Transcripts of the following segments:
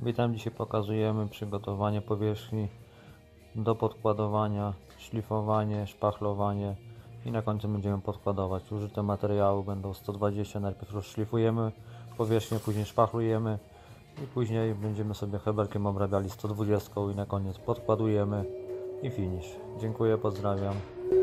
Witam, dzisiaj pokazujemy przygotowanie powierzchni do podkładowania, szlifowanie, szpachlowanie i na końcu będziemy podkładować. Użyte materiały będą 120, najpierw rozszlifujemy powierzchnię, później szpachlujemy i później będziemy sobie hebelkiem obrabiali 120 i na koniec podkładujemy i finish. Dziękuję, pozdrawiam.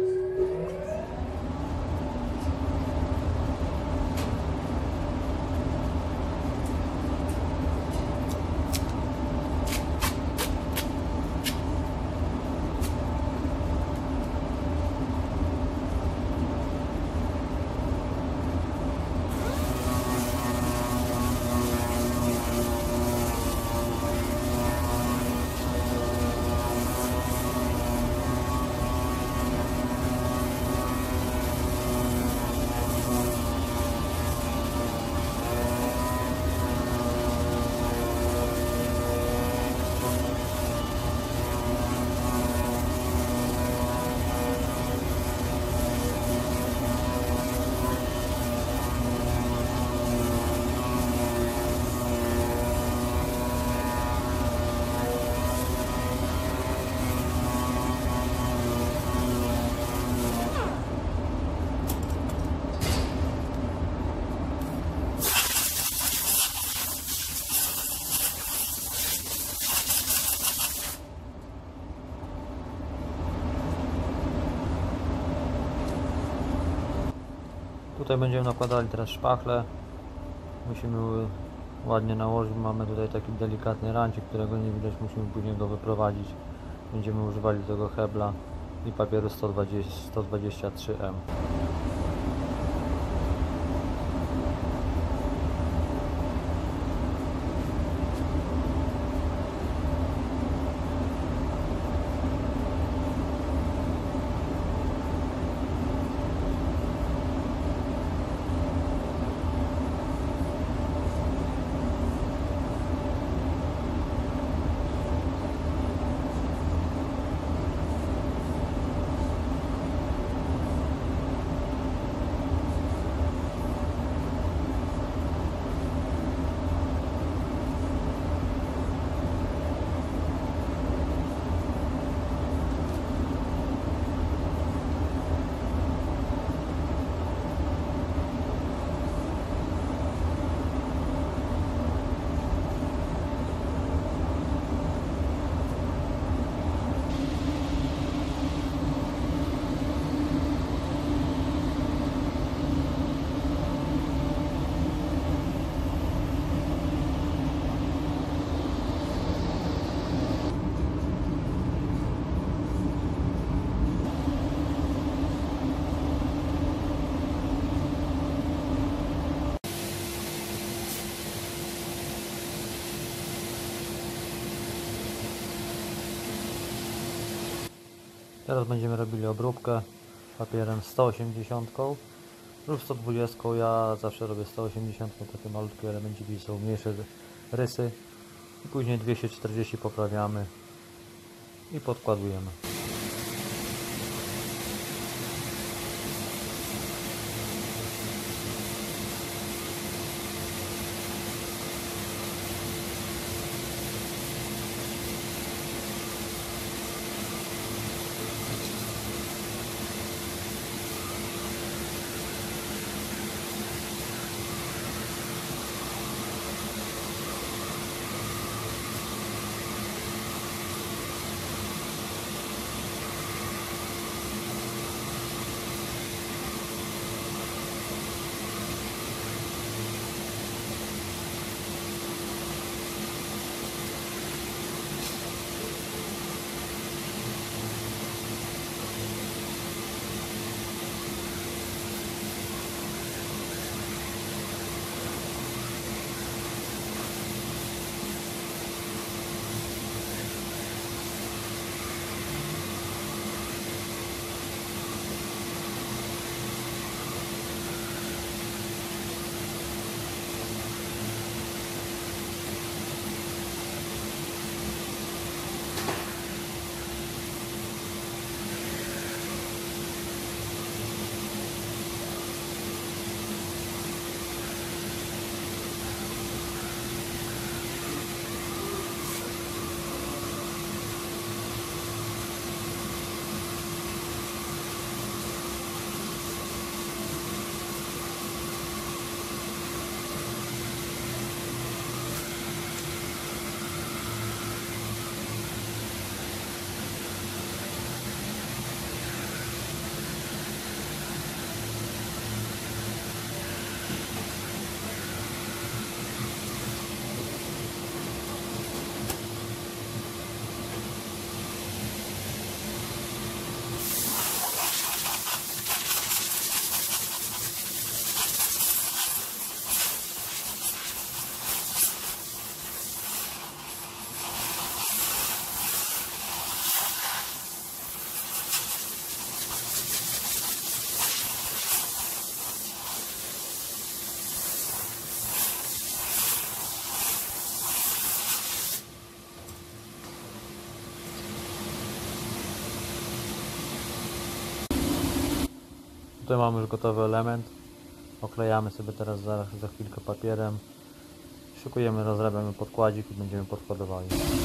Tutaj będziemy nakładali teraz szpachle. Musimy ładnie nałożyć. Mamy tutaj taki delikatny rancik, którego nie widać. Musimy później go wyprowadzić. Będziemy używali tego hebla i papieru 123M. Teraz będziemy robili obróbkę papierem 180 lub 120. Ja zawsze robię 180, takie malutkie elemenciki, są mniejsze rysy i później 240 poprawiamy i podkładujemy. Tutaj mamy już gotowy element. Oklejamy sobie teraz za chwilkę papierem. Szykujemy, rozrabiamy podkładzik i będziemy podkładowali.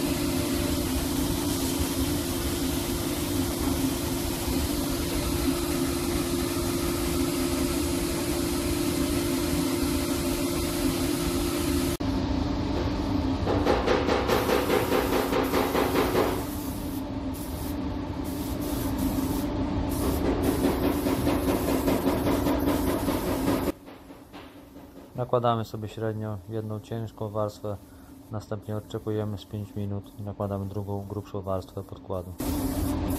Nakładamy sobie średnio jedną ciężką warstwę, następnie odczekujemy z 5 minut i nakładamy drugą grubszą warstwę podkładu.